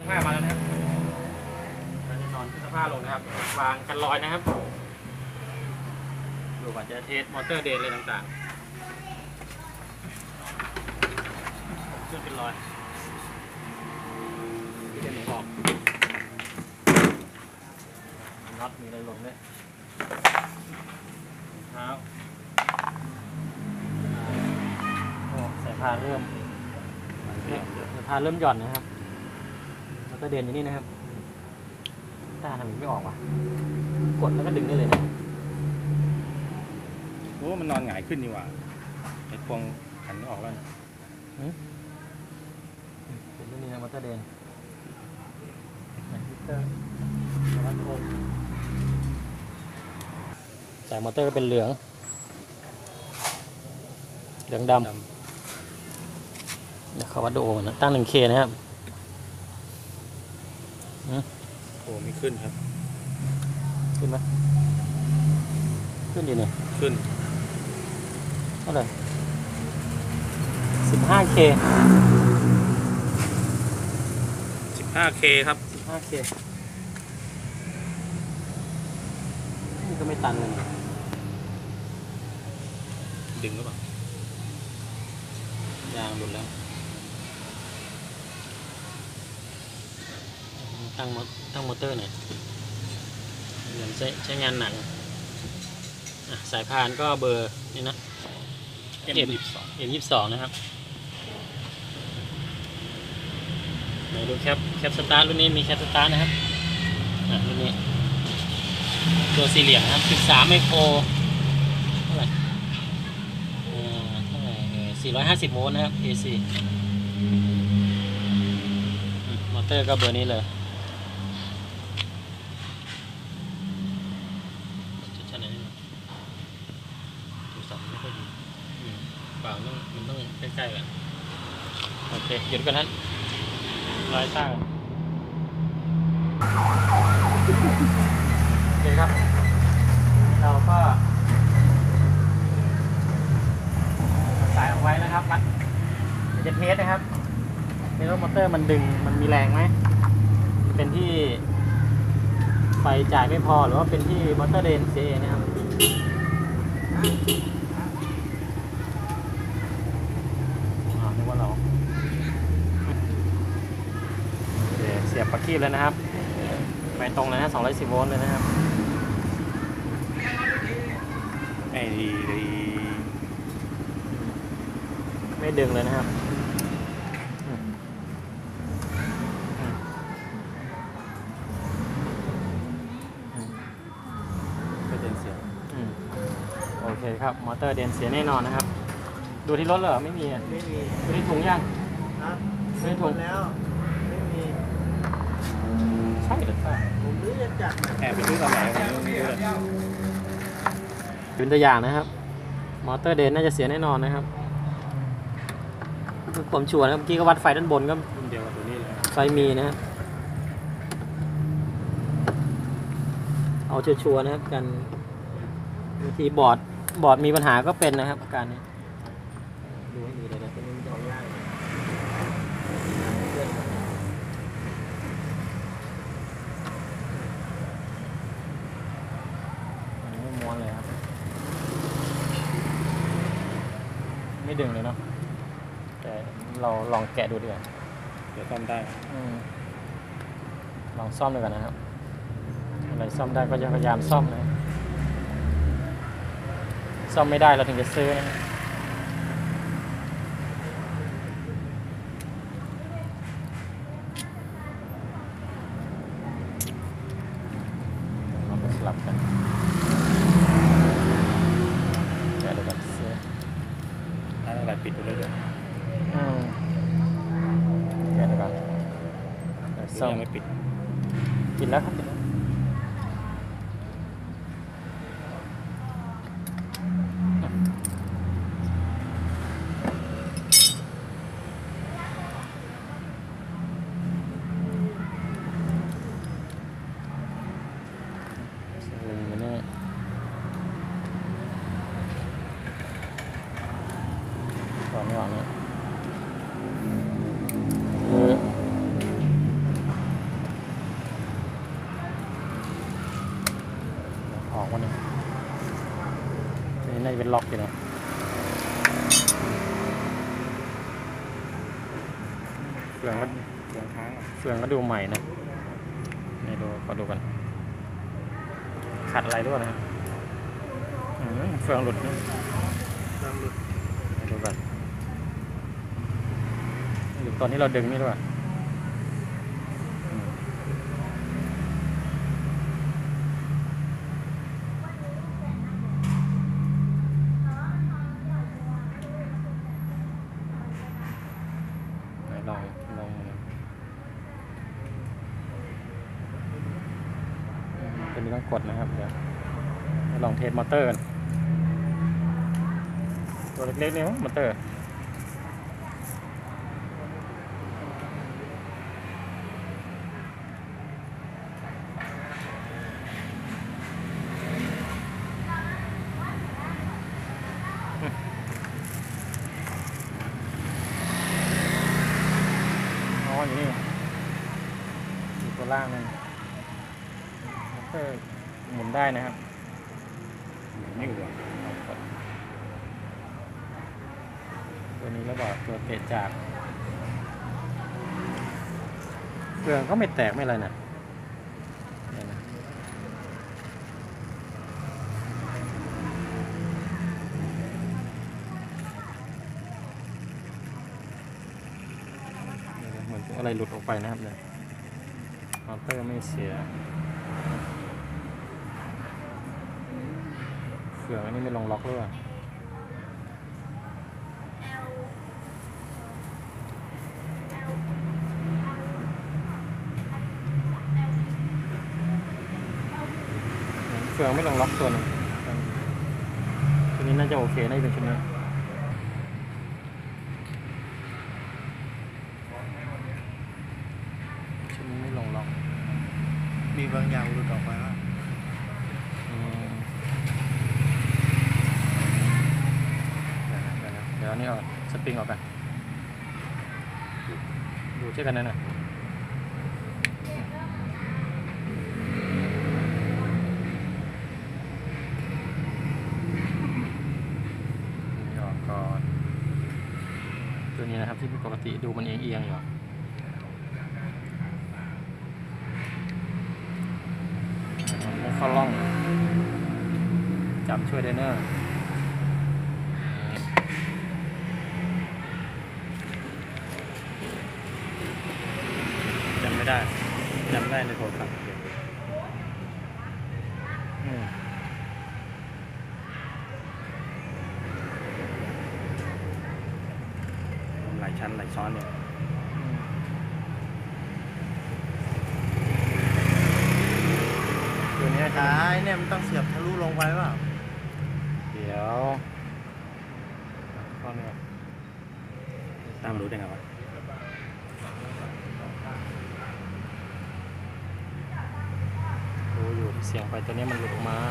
ผ้ามาแล้วนะครับเราจะนอนขึ้นผ้าลงนะครับวางกันลอยนะครับดูว่าจะเทสมอเตอร์เดนอะไรต่างๆขึ้นเป็นรอยที่จะหนีออกน็อตมีอะไรหล่นด้วยเท้าสายพานเริ่มหย่อนนะครับแล้วก็เดินอยู่นี่นะครับตาทำไมไม่ออกวะกดแล้วก็ดึงได้เลยนะโอ้มันนอนหงายขึ้นนี่หว่าไอ้พวงหันออกแล้วเป็นเรื่องนี้นะมอเตอร์เดนมิเตอร์วัดโอห์มสายมอเตอร์ก็เป็นเหลืองดำเดี๋ยวเขาวัดดูโอห์มนะตั้ง 1K นะครับโอ้ไม่ขึ้นครับขึ้นไหมขึ้นดีเนี่ยขึ้นเท่าไหร่ 15K 15K ครับ 15K นี่ก็ไม่ตันเลยดึงหรือเปล่ายางหลุดแล้วตั้งมอเตอร์หน่อยเหมือนใช้งานหนักสายพานก็เบอร์นี่นะ M22 นะครับมาดูแคปสตาร์ทรุ่นนี้มีแคปสตาร์ทนะครับรุ่นนี้ตัวสี่เหลี่ยมนะครับ13ไมโครเท่าไหร่450 โวลต์นะครับ AC มอเตอร์ก็เบอร์นี้เลยชัดๆหน่อยนิดนึงดูสับไม่ค่อยดีเปล่ามันต้องใกล้ๆกันโอเคหยุดกันนั้นรอยตั้งโอเคครับเราก็สายออกไว้นะครับมัดจะเทสนะครับในรถมอเตอร์มันดึงมันมีแรงไหมเป็นที่ไฟจ่ายไม่พอหรือว่าเป็นที่มอเตอร์เดนเสียเองนะครับนึกว่าเราเสียบปลั๊กคีบแล้วนะครับไปตรงเลยนะ210 โวลต์เลยนะครับไม่ดึงเลยนะครับก็เดินเสียโอเคครับมอเตอร์เดนเสียแน่นอนนะครับดูที่รถเหรอไม่มีดูที่ถุงยังดูที่ถุงแล้วไม่มีใช่หรือเปล่าผมรู้จะจัดแอบไปซื้อตอนไหนผมไม่รู้เลยเป็นตัวอย่างนะครับมอเตอร์เดนน่าจะเสียแน่นอนนะครับผมชัวร์นะเมื่อกี้ก็วัดไฟด้านบนก็เดียวกับตัวนี้เลยไฟมีนะครับเอาชัวร์นะครับกันบางทีบอร์ดมีปัญหาก็เป็นนะครับอาการนี้ดูให้ดีเลยนะตัวนี้จะเอายากไม่ม้วนเลยครับไม่ดึงเลยเนาะแต่เราลองแกะดูดีกว่าเดี๋ยวซ่อมได้ลองซ่อมดูกันนะครับอะไรซ่อมได้ก็จะพยายามซ่อมนะซ่อมไม่ได้เราถึงจะซื้อนะเราไปสลับกันแกะดูกันซื้ออะไรปิดไปเลยเดี๋ยวแกะดูกันซ่อมไม่ปิดแล้วครับไม่ออกเลยน่าจะเป็นล็อกอยู่นะเฟืองก็เสียงค้างอ่ะเฟืองก็ดูใหม่นะนี่ดูขอดูกันขัดอะไรด้วยนะเฟืองหลุดนะลองหลุดให้ดูกันหรือตอนที่เราดึงนี่ด้วยลองตัวนี้ต้องกดนะครับเดี๋ยวลองเทสมอเตอร์กันตัวเล็กๆนี่มั้งมอเตอร์อยู่นี่อยู่ตัวล่างนั่นมอเตอร์หมุนได้นะครับนิ่งกว่าตัวนี้แล้วบอกตัวเตะจากเครื่องก็ไม่แตกไม่อะไรนะเนี่ยนะเหมือนอะไรหลุดออกไปนะครับเนี่ยมอเตอร์ไม่เสียเครื่องอันนี้ไม่ลงล็อกด้วยเฟืองไม่ลงล็อกตัวนึงตัวนี้น่าจะโอเคน่าจะเป็นชุดนี้ชุดนี้ไม่ลงล็อกมีบางอย่างหลุดออกไปว่าเดี๋ยวอันนี้เอาสปริงออกกันดูเช่นกันนะเนี่ยก่อนตัวนี้นะครับที่ปกติดูมันเอียงอยู่มันไม่เข้าร่องจับช่วยได้เนอะจำไม่ได้ในโทรศัพท์หลายชั้นหลายซ้อนเนี่ยตัวนี้ท้ายเนี่ยมันต้องเสียบทะลุลงไปเปล่าเดี๋ยวข้อนี้ตามรู้ได้ไงวะดูอยู่เสียงไปตัวนี้มันหลุดออกมา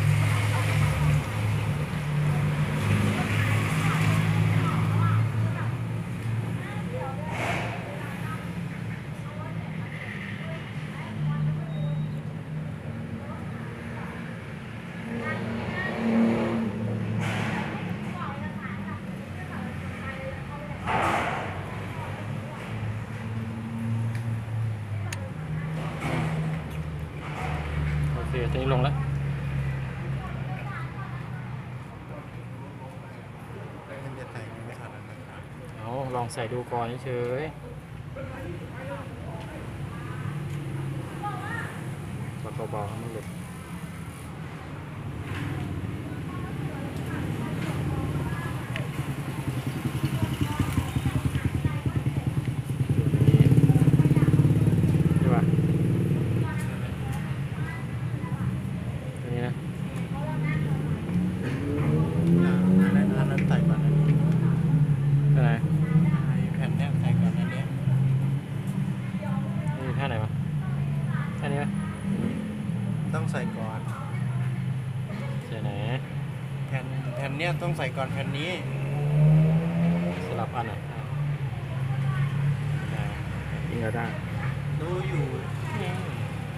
โอเคตัวนี้ลงแล้วมันจะใส่ไม่ทันนะเอาลองใส่ดูก่อนเฉยกดเบาๆให้มันหลุดตัวนี้ใช่ป่ะตัวนี้นะอันนั้นใส่ก่อนอันนี้ตัวไหนแผ่นเนี้ยใส่ก่อนอันเนี้ยนี่อยู่ท่าไหนวะท่านี้ไหมต้องใส่ก่อนใส่ไหนแผ่นเนี้ยต้องใส่ก่อนแผ่นนี้สลับอันอ่ะได้ยิงกระด้างรู้อยู่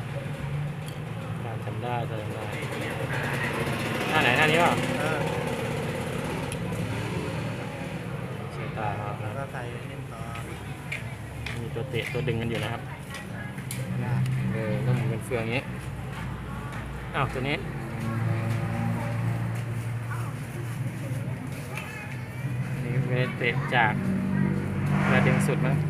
จำได้ท่าไหนท่านี้เปล่าเออครับแล้วก็ใส่นิ่มต่อมีตัวเตะตัวดึงกันอยู่นะครับต้องหมุนเป็นเฟืองอย่างนี้อ้าวตัวนี้นี่เวลาเตะจากเวลาดึงสุดมั้ง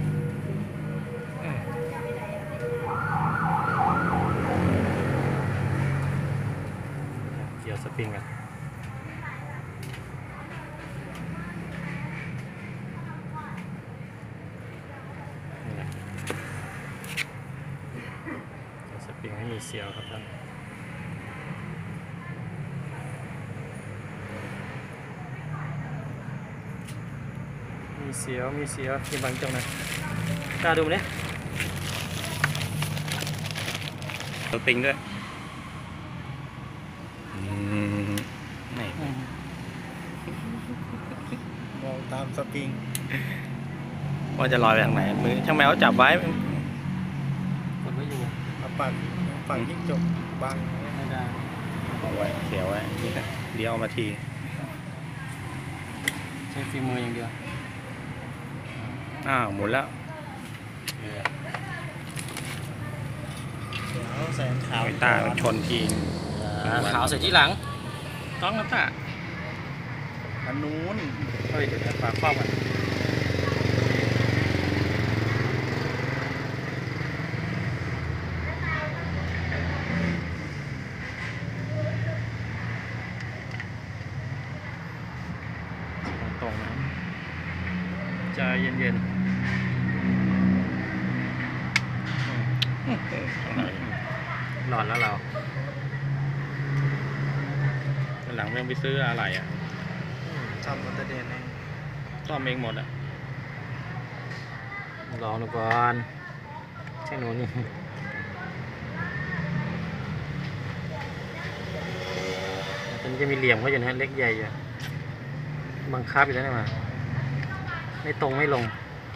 เกี่ยวสปริงกันนี่แหละเกี่ยวสปริงให้มีเสียวครับท่านมีเสียวที่บางจังนะกล้าดูมั้ยตัวติงด้วยไม่มองตามสปริงว่าจะลอยไปทางไหนมือช่างแมวจับไว้กดไว้อยู่เอาปั่นยิ่งจบบังไม่ได้เอาไว้เสียวไว้นี่นะเลี้ยวมาทีใช้ฝีมืออย่างเดียวอ้าวหมุนแล้วเดี๋ยวใส่ขาวไอ้ตามันชนทีขาวใส่ที่หลังต้องครับตาอันนู้นเฮ้ยเดี๋ยวฝาครอบกันตรงๆนะใจเย็นๆหลอดแล้วเราหลังไม่ต้องไปซื้ออะไรอ่ะทำมอเตอร์เดนเองซ่อมเองหมดอ่ะลองดูก่อนใช่หนูนี่ตอนนี้จะมีเหลี่ยมเขาอยู่นะเล็กใหญ่อยู่บังคับอยู่แล้วนี่มาไม่ตรงไม่ลง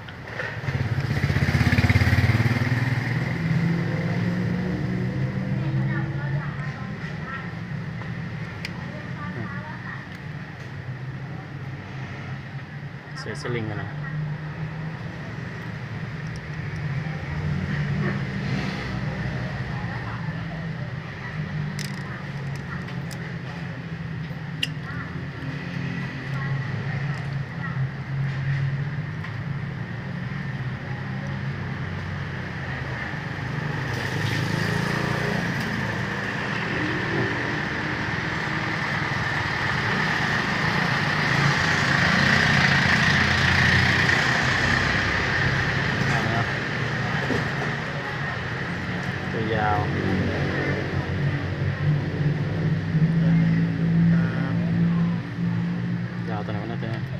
เสียสลิงกันนะตัวยาว ยาวตัวไหนวะเนี่ยตัวนี้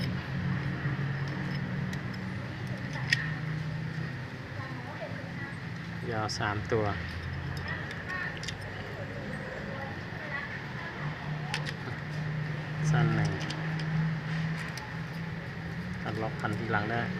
ยาว3 ตัวสั้น1ตัดล็อกพันที่หลังได้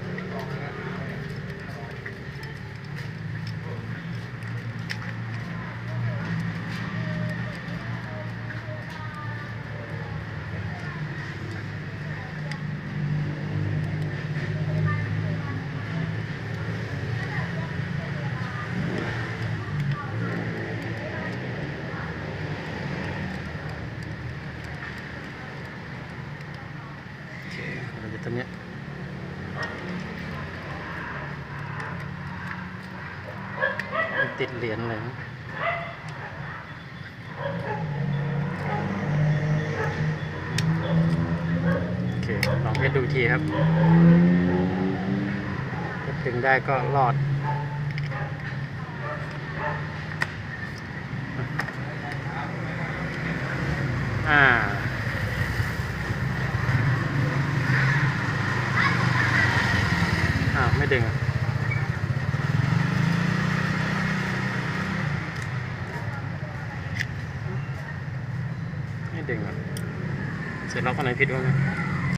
เราจะตัวเนี้ยติดเหรียญเลยนะโอเคลองเทสดูทีครับถ้าดึงได้ก็รอดไม่ดึงอ่ะไม่ดึงอ่ะเสร็จล็อกข้างในผิดวะเนี่ย